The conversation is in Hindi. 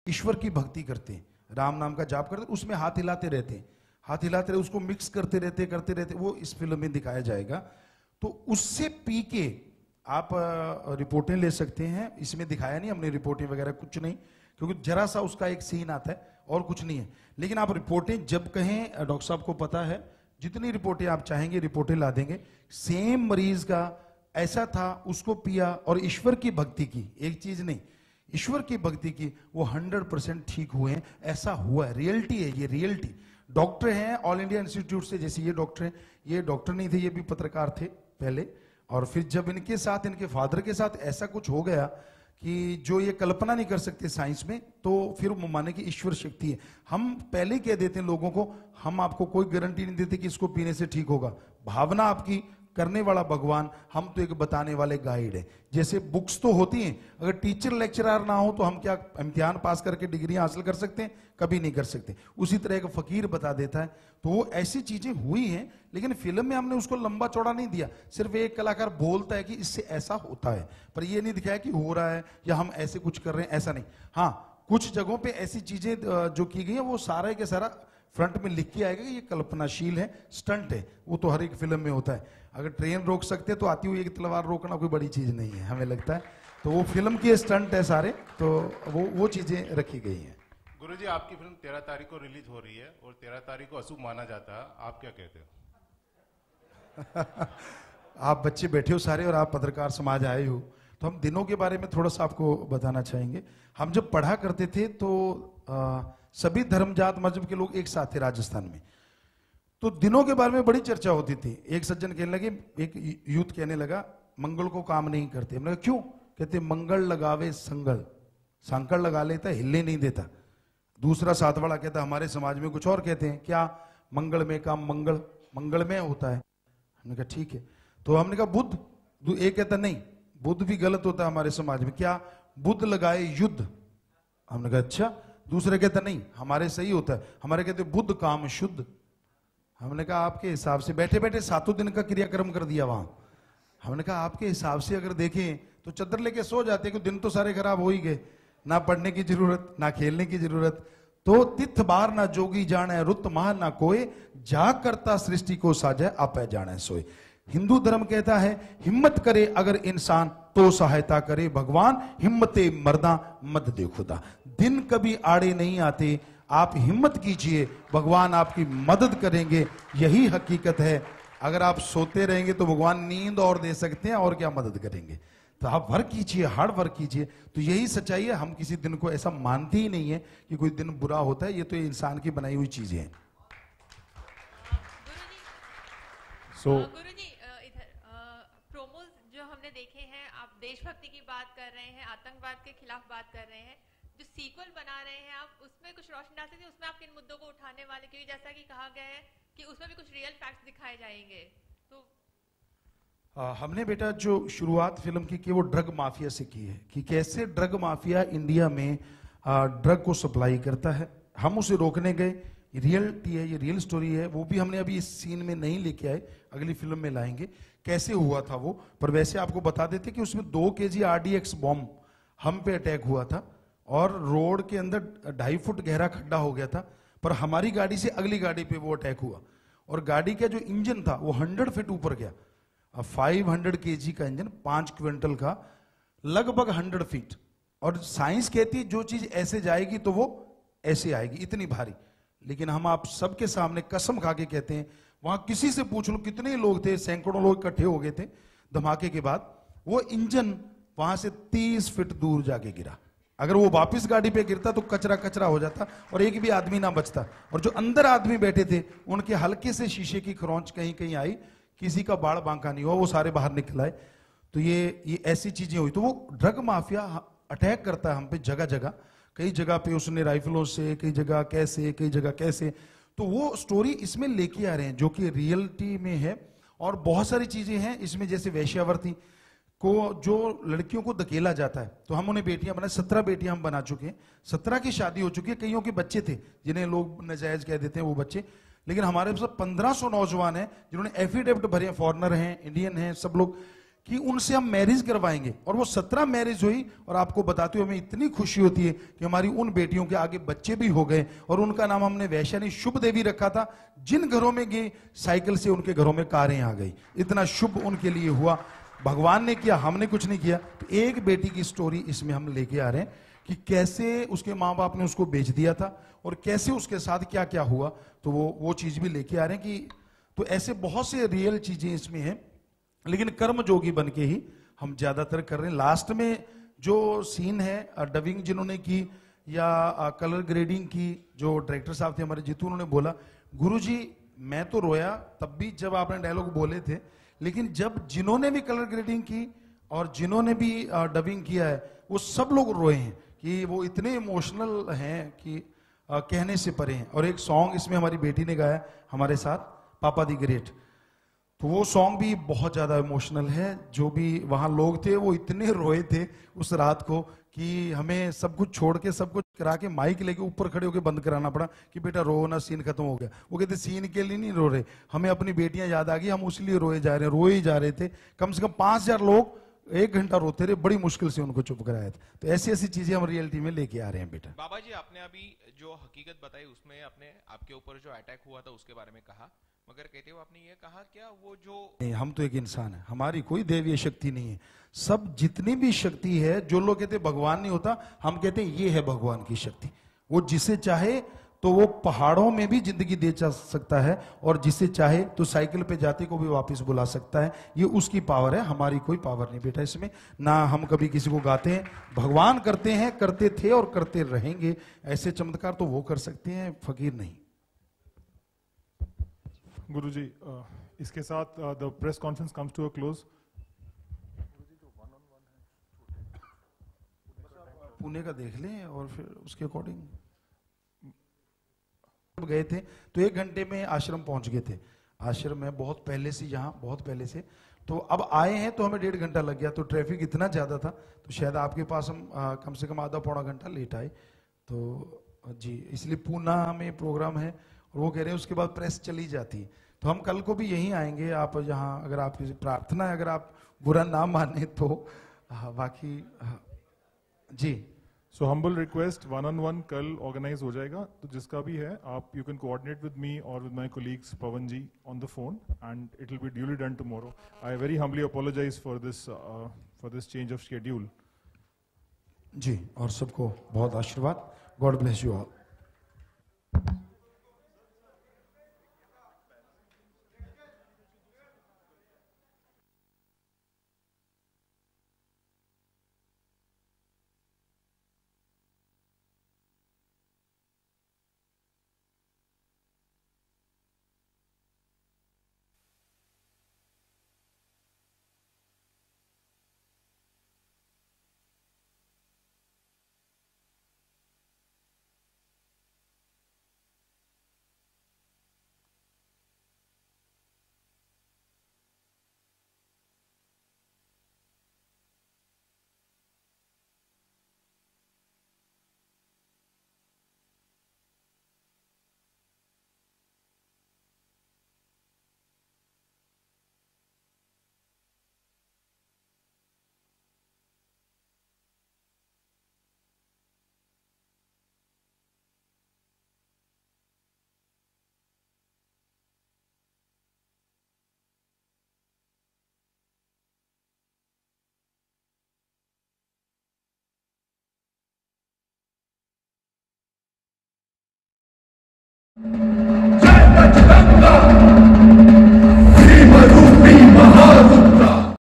ईश्वर की भक्ति करते हैं, राम नाम का जाप करते हैं, उसमें हाथ हिलाते रहते हैं, हाथ हिलाते रहे, उसको मिक्स करते रहते, वो इस फिल्म में दिखाया जाएगा। तो उससे पी के आप रिपोर्टें ले सकते हैं। इसमें दिखाया नहीं हमने रिपोर्टें वगैरह कुछ नहीं, क्योंकि जरा सा उसका एक सीन आता है और कुछ नहीं है। लेकिन आप रिपोर्टें जब कहें, डॉक्टर साहब को पता है, जितनी रिपोर्टें आप चाहेंगे रिपोर्टें ला देंगे। सेम मरीज का ऐसा था, उसको पिया और ईश्वर की भक्ति की, एक चीज नहीं, ईश्वर की भक्ति की, वो 100% ठीक हुए हैं। ऐसा हुआ है, रियलिटी है ये, रियलिटी। डॉक्टर हैं ऑल इंडिया इंस्टीट्यूट से, जैसे ये डॉक्टर हैं, ये डॉक्टर नहीं थे, ये भी पत्रकार थे पहले। और फिर जब इनके साथ, इनके फादर के साथ ऐसा कुछ हो गया कि जो ये कल्पना नहीं कर सकते साइंस में, तो फिर वो माने कि ईश्वर शक्ति है। हम पहले ही कह देते हैं लोगों को, हम आपको कोई गारंटी नहीं देते कि इसको पीने से ठीक होगा। भावना आपकी, करने वाला भगवान, हम तो एक बताने वाले गाइड है। जैसे बुक्स तो होती हैं, अगर टीचर लेक्चरर ना हो तो हम क्या इम्तिहान पास करके डिग्री हासिल कर सकते हैं? कभी नहीं कर सकते। उसी तरह एक फकीर बता देता है। तो वो ऐसी चीजें हुई हैं, लेकिन फिल्म में हमने उसको लंबा चौड़ा नहीं दिया। सिर्फ एक कलाकार बोलता है कि इससे ऐसा होता है, पर ये नहीं दिखाया कि हो रहा है या हम ऐसे कुछ कर रहे हैं, ऐसा नहीं। हाँ, कुछ जगहों पे ऐसी चीजें जो की गई है, वो सारा के सारा फ्रंट में लिख के आएगा कि ये कल्पनाशील है, स्टंट है। वो तो हर एक फिल्म में होता है। अगर ट्रेन रोक सकते तो आती हुई एक तलवार रोकना कोई बड़ी चीज नहीं है, हमें लगता है। तो वो फिल्म की स्टंट है सारे, तो वो चीजें रखी गई हैं। गुरुजी, आपकी फिल्म 13 तारीख को रिलीज हो रही है और 13 तारीख को अशुभ माना जाता है, आप क्या कहते हो? आप बच्चे बैठे हो सारे और आप पत्रकार समाज आए हो, तो हम दिनों के बारे में थोड़ा सा आपको बताना चाहेंगे। हम जब पढ़ा करते थे तो सभी धर्म जात मजहब के लोग एक साथ थे राजस्थान में, तो दिनों के बारे में बड़ी चर्चा होती थी। एक सज्जन कहने लगे, एक यूथ कहने लगा, मंगल को काम नहीं करते। हमने कहा क्यों? कहते मंगल लगावे संगल, सांकड़ लगा लेता, हिले नहीं देता। दूसरा साथ वाला कहता हमारे समाज में कुछ और कहते हैं, क्या? मंगल में काम मंगल में होता है। हमने कहा ठीक है। तो हमने कहा बुद्ध, एक कहता नहीं, बुद्ध भी गलत होता है हमारे समाज में, क्या? बुद्ध लगाए युद्ध। हमने कहा अच्छा। दूसरे कहता नहीं, हमारे सही होता है, हमारे कहते बुद्ध काम शुद्ध। हमने कहा आपके हिसाब से, बैठे बैठे 7 दिन का क्रियाक्रम कर दिया वहां। हमने कहा आपके हिसाब से अगर देखें तो चद्दर लेके सो जाते, कि दिन तो सारे खराब हो ही गए, ना पढ़ने की जरूरत, ना खेलने की जरूरत। तो तिथ बार ना जोगी जाने, रुत माह ना कोय, जा करता सृष्टि को साजे, आपे जाने सोए। हिंदू धर्म कहता है हिम्मत करे अगर इंसान तो सहायता करे भगवान, हिम्मते मर्दा मत दे खुदा। दिन कभी आड़े नहीं आते, आप हिम्मत कीजिए, भगवान आपकी मदद करेंगे, यही हकीकत है। अगर आप सोते रहेंगे तो भगवान नींद और दे सकते हैं, और क्या मदद करेंगे। तो आप वर्क कीजिए, हार्ड वर्क कीजिए, तो यही सच्चाई है। हम किसी दिन को ऐसा मानते ही नहीं है कि कोई दिन बुरा होता है, ये तो इंसान की बनाई हुई चीजें हैं। गुरुजी, इधर प्रोमोज जो हमने देखे हैं, आप देशभक्ति की बात कर रहे हैं, आतंकवाद के खिलाफ बात कर रहे हैं, जो सीक्वल बना रहे हैं आप, उसमें कुछ रोशनी डाल सकते हैं? उसमें आप किन मुद्दों को उठाने वाले, क्योंकि जैसा कि कहा गया है कि उसमें भी कुछ रियल फैक्ट्स दिखाए जाएंगे, तो हमने बेटा जो शुरुआत फिल्म की वो ड्रग माफिया से की है, कि कैसे ड्रग माफिया इंडिया में ड्रग को सप्लाई करता है। हम उसे रोकने गए, रियलिटी है, ये रियल स्टोरी है। वो भी हमने अभी इस सीन में नहीं लेके आए, अगली फिल्म में लाएंगे कैसे हुआ था वो। पर वैसे आपको बता देते कि उसमें 2 kg RDX बॉम्ब हम पे अटैक हुआ था, और रोड के अंदर 2.5 फुट गहरा खड्डा हो गया था, पर हमारी गाड़ी से अगली गाड़ी पे वो अटैक हुआ, और गाड़ी का जो इंजन था वो 100 फीट ऊपर गया। 500 kg का इंजन, 5 क्विंटल का, लगभग 100 फीट। और साइंस कहती है जो चीज ऐसे जाएगी तो वो ऐसे आएगी, इतनी भारी। लेकिन हम आप सबके सामने कसम खा के कहते हैं, वहां किसी से पूछ लो कितने लोग थे, सैकड़ों लोग इकट्ठे हो गए थे धमाके के बाद, वो इंजन वहां से 30 फीट दूर जाके गिरा। अगर वो वापस गाड़ी पे गिरता तो कचरा कचरा हो जाता और एक भी आदमी ना बचता। और जो अंदर आदमी बैठे थे उनके हल्के से शीशे की खरोंच कहीं कहीं आई, किसी का बाड़ बांका नहीं हुआ, वो सारे बाहर निकल आए। तो ये ऐसी चीजें हुई। तो वो ड्रग माफिया अटैक करता है हम पे जगह जगह, कई जगह पे उसने राइफलों से, कई जगह कैसे, कई जगह कैसे। तो वो स्टोरी इसमें लेके आ रहे हैं जो कि रियलिटी में है। और बहुत सारी चीजें हैं इसमें, जैसे वैश्यावर्ती को जो लड़कियों को धकेला जाता है, तो हम उन्हें बेटियां बनाए, 17 बेटियां हम बना चुके हैं। 17 की शादी हो चुकी है, कईयों के बच्चे थे जिन्हें लोग नाजायज कह देते हैं वो बच्चे। लेकिन हमारे पास 1500 नौजवान हैं जिन्होंने एफिडेविट भरे हैं, फॉरेनर हैं, इंडियन हैं, सब लोग, कि उनसे हम मैरिज करवाएंगे। और वो 17 मैरिज हुई, और आपको बताते हुए हमें इतनी खुशी होती है कि हमारी उन बेटियों के आगे बच्चे भी हो गए, और उनका नाम हमने वैशाली शुभ देवी रखा था। जिन घरों में गई साइकिल से उनके घरों में कारें आ गई, इतना शुभ उनके लिए हुआ। भगवान ने किया, हमने कुछ नहीं किया। तो एक बेटी की स्टोरी इसमें हम लेके आ रहे हैं कि कैसे उसके माँ बाप ने उसको बेच दिया था और कैसे उसके साथ क्या क्या हुआ, तो वो चीज भी लेके आ रहे हैं कि तो ऐसे बहुत से रियल चीजें इसमें हैं, लेकिन कर्म जोगी बन के ही हम ज्यादातर कर रहे हैं। लास्ट में जो सीन है डबिंग जिन्होंने की या कलर ग्रेडिंग की, जो डायरेक्टर साहब थे हमारे जीतू, उन्होंने बोला गुरुजी मैं तो रोया तब भी जब आपने डायलॉग बोले थे, लेकिन जब जिन्होंने भी कलर ग्रेडिंग की और जिन्होंने भी डबिंग किया है वो सब लोग रोए हैं कि वो इतने इमोशनल हैं कि कहने से परे हैं। और एक सॉन्ग इसमें हमारी बेटी ने गाया हमारे साथ, पापा दी ग्रेट, तो वो सॉन्ग भी बहुत ज्यादा इमोशनल है। जो भी वहां लोग थे वो इतने रोए थे उस रात को कि हमें सब कुछ छोड़ के, सब कुछ करा के, माइक लेके ऊपर खड़े होकर बंद कराना पड़ा कि बेटा रो ना, सीन खत्म हो गया। वो कहते सीन के लिए नहीं रो रहे, हमें अपनी बेटियां याद आ गई, हम उसलिए रोए जा रहे हैं। रोए ही जा रहे थे। कम से कम 5000 लोग 1 घंटा रोते रहे, बड़ी मुश्किल से उनको चुप कराया था। तो ऐसी ऐसी चीजें हम रियलिटी में लेके आ रहे हैं बेटा। बाबा जी, आपने अभी जो हकीकत बताई उसमें आपने आपके ऊपर जो अटैक हुआ था उसके बारे में कहा, मगर कहते हो आपने ये कहा क्या वो जो नहीं, हम तो एक इंसान है, हमारी कोई दैवीय शक्ति नहीं है। सब जितनी भी शक्ति है, जो लोग कहते हैं भगवान नहीं होता, हम कहते हैं ये है भगवान की शक्ति। वो जिसे चाहे तो वो पहाड़ों में भी जिंदगी दे जा सकता है, और जिसे चाहे तो साइकिल पे जाते को भी वापस बुला सकता है। ये उसकी पावर है, हमारी कोई पावर नहीं बेटा इसमें। ना हम कभी किसी को गाते हैं, भगवान करते हैं, करते थे और करते रहेंगे। ऐसे चमत्कार तो वो कर सकते हैं, फकीर नहीं। गुरुजी, इसके साथ the press conference comes to a close. Pune का देख लें और फिर उसके अकॉर्डिंग गए थे तो 1 घंटे में आश्रम पहुंच गए थे। आश्रम में बहुत पहले से, यहाँ बहुत पहले से, तो अब आए हैं तो हमें 1.5 घंटा लग गया। तो ट्रैफिक इतना ज्यादा था तो शायद आपके पास हम कम से कम आधा पौना घंटा लेट आए। तो जी, इसलिए पूना में प्रोग्राम है और वो कह रहे हैं उसके बाद प्रेस चली जाती है। तो हम कल को भी यहीं आएंगे। आप यहाँ अगर आप प्रार्थना है, अगर आप बुरा ना माने तो बाकी जी। सो हम्बल रिक्वेस्ट, 1-on-1 कल ऑर्गेनाइज हो जाएगा, तो जिसका भी है आप you can coordinate with me और with my colleagues Pawan ji on the phone and it will be duly done tomorrow. I very humbly apologise for this change of schedule. जी, और सबको बहुत आशीर्वाद। God bless you all.